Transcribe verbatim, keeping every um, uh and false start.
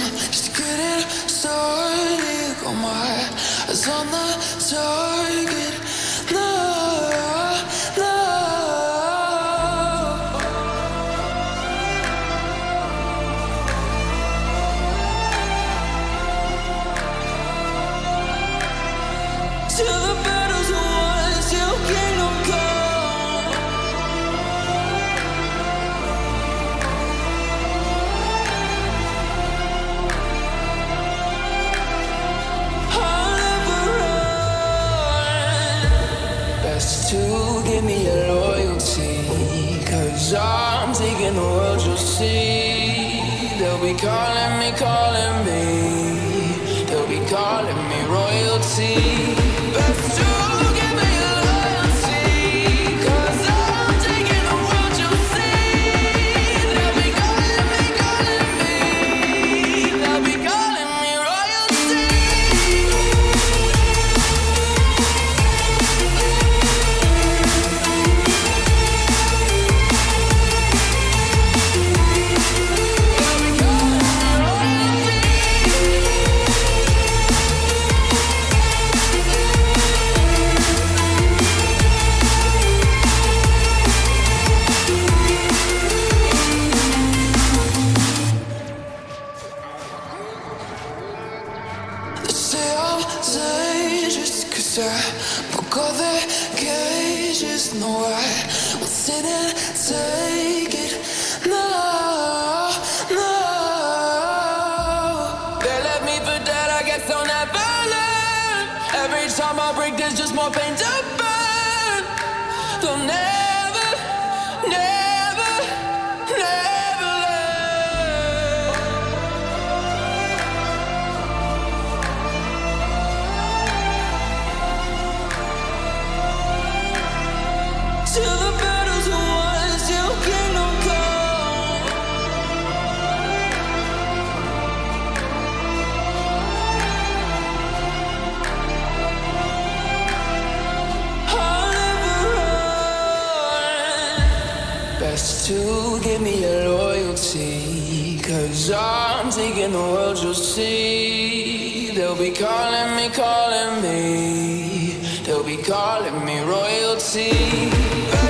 just getting started. Got my eyes on the target. No, no. Till the battle's won, till kingdom come. I'll never run. Best to give me your loyalty, 'cause I'm taking the world, you'll see. They'll be calling me, calling me. They'll be calling me royalty. Best to give me your loyalty, 'cause I'm taking the world, you'll see. They'll be calling me, calling me. They'll be calling me royalty. Say I'm dangerous, 'cause I broke all the cages. No, I will sit and take it. No, no. They left me for dead, I guess I'll never learn. Every time I break, there's just more pain to burn. They'll never, never, never learn. Till the battle's won, till kingdom come. I'll never run. Best to give me your loyalty, 'cause I'm taking the world, you'll see. They'll be calling me, calling me. They'll be calling me royalty.